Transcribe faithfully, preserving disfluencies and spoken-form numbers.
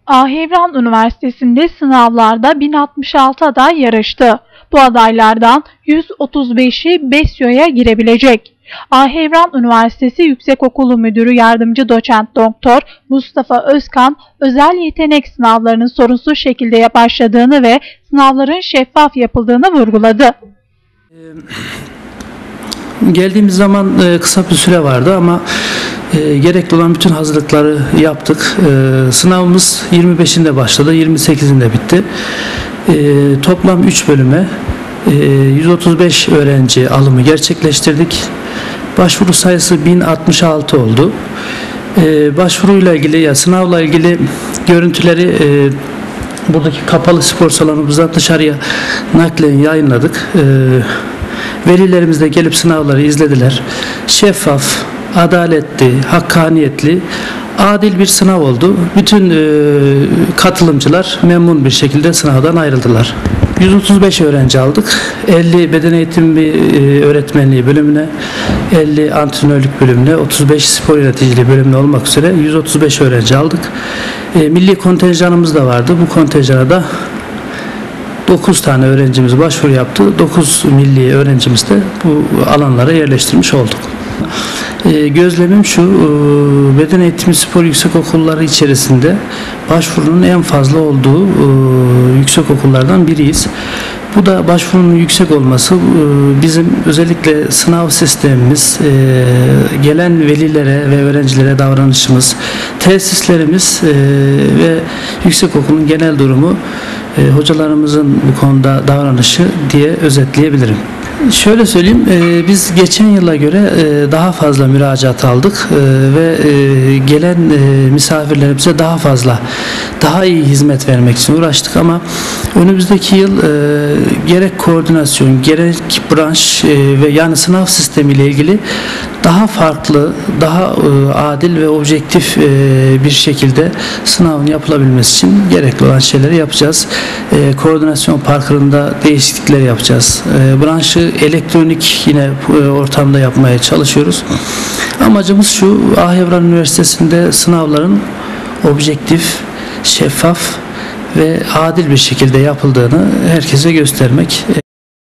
Ahevran Üniversitesi'nde sınavlarda bin altmış altı aday yarıştı. Bu adaylardan yüz otuz beşi BESYO'ya girebilecek. Ahevran Üniversitesi Yüksekokulu Müdürü Yardımcı Doçent Doktor Mustafa Özkan, özel yetenek sınavlarının sorunsuz şekilde başladığını ve sınavların şeffaf yapıldığını vurguladı. Geldiğimiz zaman kısa bir süre vardı ama e, gerekli olan bütün hazırlıkları yaptık. E, sınavımız yirmi beşinde başladı, yirmi sekizinde bitti. E, toplam üç bölüme e, yüz otuz beş öğrenci alımı gerçekleştirdik. Başvuru sayısı bin altmış altı oldu. E, başvuruyla ilgili ya sınavla ilgili görüntüleri e, buradaki kapalı spor salonumuzdan dışarıya naklen yayınladık. E, Velilerimiz de gelip sınavları izlediler. Şeffaf, adaletli, hakkaniyetli, adil bir sınav oldu. Bütün e, katılımcılar memnun bir şekilde sınavdan ayrıldılar. yüz otuz beş öğrenci aldık. elli beden eğitimi e, öğretmenliği bölümüne, elli antrenörlük bölümüne, otuz beş spor yöneticiliği bölümüne olmak üzere yüz otuz beş öğrenci aldık. E, milli kontenjanımız da vardı. Bu kontenjana da dokuz tane öğrencimiz başvuru yaptı. dokuz milli öğrencimiz de bu alanlara yerleştirmiş olduk. E, gözlemim şu, e, beden eğitimi spor yüksekokulları içerisinde başvurunun en fazla olduğu e, yüksekokullardan biriyiz. Bu da başvurunun yüksek olması, e, bizim özellikle sınav sistemimiz, e, gelen velilere ve öğrencilere davranışımız, tesislerimiz e, ve yüksekokulun genel durumu, e, hocalarımızın bu konuda davranışı diye özetleyebilirim. Şöyle söyleyeyim, e, biz geçen yıla göre e, daha fazla müracaat aldık e, ve e, gelen e, misafirlerimize daha fazla, daha iyi hizmet vermek için uğraştık ama önümüzdeki yıl e, gerek koordinasyon, gerek branş e, ve yani sınav sistemiyle ilgili daha farklı, daha e, adil ve objektif e, bir şekilde sınavın yapılabilmesi için gerekli olan şeyleri yapacağız. E, koordinasyon parkurunda değişiklikler yapacağız. E, branşı elektronik yine e, ortamda yapmaya çalışıyoruz. Amacımız şu: Ahevran Üniversitesi'nde sınavların objektif, şeffaf ve adil bir şekilde yapıldığını herkese göstermek.